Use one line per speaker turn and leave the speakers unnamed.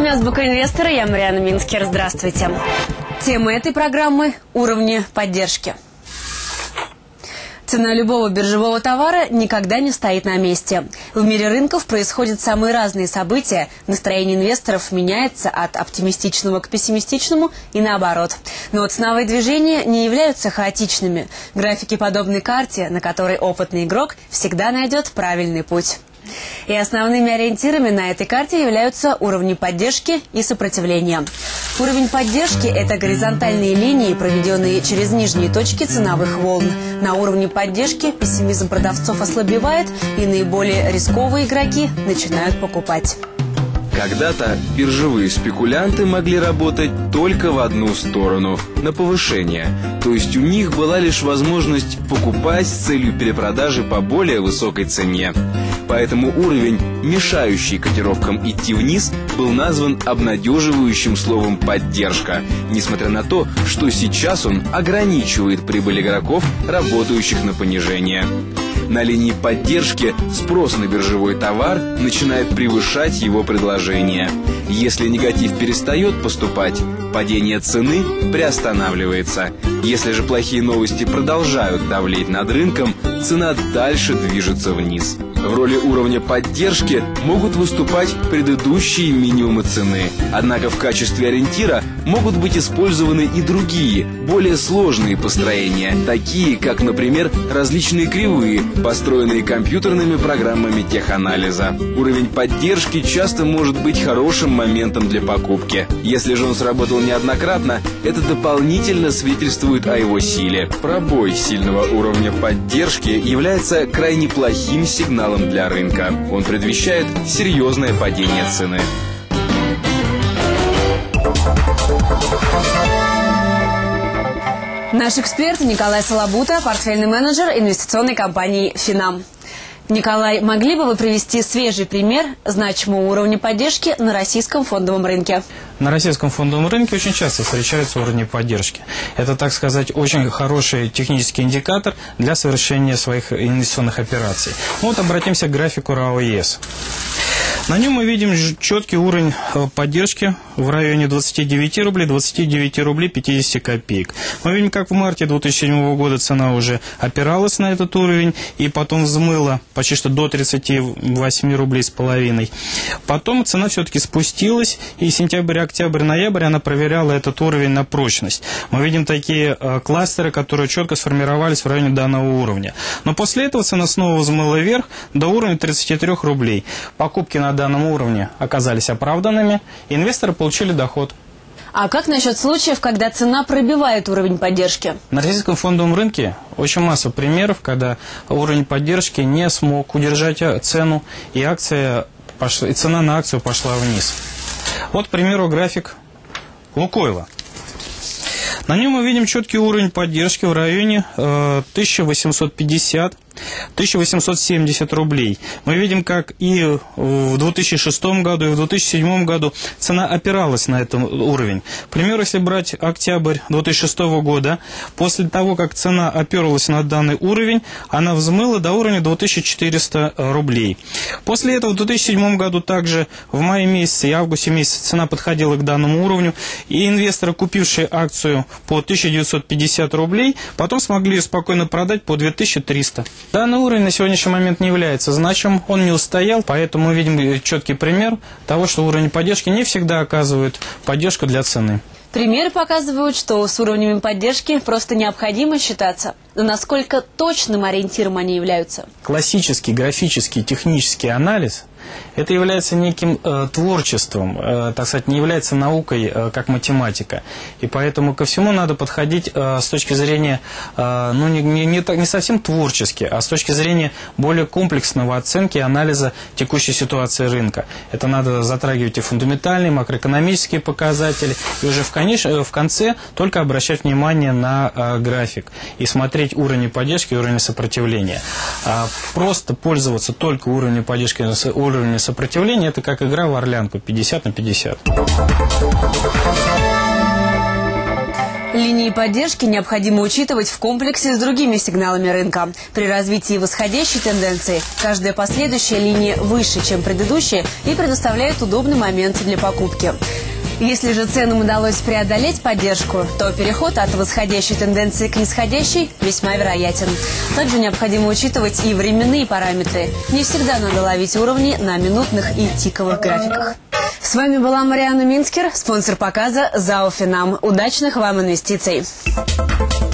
вами «Азбука инвестора», я Марьяна Минскер. Здравствуйте. Тема этой программы – уровни поддержки. Цена любого биржевого товара никогда не стоит на месте. В мире рынков происходят самые разные события. Настроение инвесторов меняется от оптимистичного к пессимистичному и наоборот. Но ценовые движения не являются хаотичными. Графики подобны карте, на которой опытный игрок всегда найдет правильный путь. И основными ориентирами на этой карте являются уровни поддержки и сопротивления. Уровень поддержки – это горизонтальные линии, проведенные через нижние точки ценовых волн. На уровне поддержки пессимизм продавцов ослабевает, и наиболее рисковые игроки начинают покупать.
Когда-то биржевые спекулянты могли работать только в одну сторону – на повышение. То есть у них была лишь возможность покупать с целью перепродажи по более высокой цене. Поэтому уровень, мешающий котировкам идти вниз, был назван обнадеживающим словом «поддержка», несмотря на то, что сейчас он ограничивает прибыль игроков, работающих на понижение. На линии поддержки спрос на биржевой товар начинает превышать его предложение. Если негатив перестает поступать, падение цены приостанавливается. Если же плохие новости продолжают давлеть над рынком, цена дальше движется вниз. В роли уровня поддержки могут выступать предыдущие минимумы цены. Однако в качестве ориентира могут быть использованы и другие, более сложные построения, такие как, например, различные кривые, построенные компьютерными программами теханализа. Уровень поддержки часто может быть хорошим моментом для покупки. Если же он сработал неоднократно, это дополнительно свидетельствует о его силе. Пробой сильного уровня поддержки является крайне плохим сигналом для рынка. Он предвещает серьезное падение цены.
Наш эксперт Николай Солобута, портфельный менеджер инвестиционной компании «Финам». Николай, могли бы вы привести свежий пример значимого уровня поддержки на российском фондовом рынке?
На российском фондовом рынке очень часто встречаются уровни поддержки. Это, так сказать, очень хороший технический индикатор для совершения своих инвестиционных операций. Вот обратимся к графику РАО ЕС. На нем мы видим четкий уровень поддержки в районе 29 рублей 50 копеек. Мы видим, как в марте 2007 года цена уже опиралась на этот уровень и потом взмыла почти что до 38 рублей с половиной. Потом цена все-таки спустилась, и сентябрь, октябрь, ноябрь она проверяла этот уровень на прочность. Мы видим такие кластеры, которые четко сформировались в районе данного уровня. Но после этого цена снова взмыла вверх до уровня 33 рублей. Покупки на данном уровне оказались оправданными, инвесторы получили доход.
А как насчет случаев, когда цена пробивает уровень поддержки?
На российском фондовом рынке очень масса примеров, когда уровень поддержки не смог удержать цену, и цена на акцию пошла вниз. Вот, к примеру, график Лукойла. На нем мы видим четкий уровень поддержки в районе 1850-1870 рублей. Мы видим, как и в 2006 году, и в 2007 году цена опиралась на этот уровень. К примеру, если брать октябрь 2006 года, после того, как цена оперлась на данный уровень, она взмыла до уровня 2400 рублей. После этого в 2007 году также в мае месяце и августе месяце цена подходила к данному уровню, и инвесторы, купившие акцию по 1950 рублей, потом смогли ее спокойно продать по 2300. Данный уровень на сегодняшний момент не является значимым, он не устоял, поэтому мы видим четкий пример того, что уровень поддержки не всегда оказывает поддержку для цены.
Примеры показывают, что с уровнями поддержки просто необходимо считаться. Но насколько точным ориентиром они являются?
Классический графический технический анализ – это является неким творчеством, так сказать, не является наукой, как математика. И поэтому ко всему надо подходить с точки зрения, не совсем творчески, а с точки зрения более комплексного оценки и анализа текущей ситуации рынка. Это надо затрагивать и фундаментальные, макроэкономические показатели, и уже в конце только обращать внимание на график и смотреть уровни поддержки и уровни сопротивления. Просто пользоваться только уровнем поддержки и уровнем сопротивления – это как игра в орлянку 50 на 50.
Линии поддержки необходимо учитывать в комплексе с другими сигналами рынка. При развитии восходящей тенденции каждая последующая линия выше, чем предыдущая, и предоставляет удобный момент для покупки. Если же ценам удалось преодолеть поддержку, то переход от восходящей тенденции к нисходящей весьма вероятен. Также необходимо учитывать и временные параметры. Не всегда надо ловить уровни на минутных и тиковых графиках. С вами была Марианна Минскер, спонсор показа ЗАО «Финам». Удачных вам инвестиций!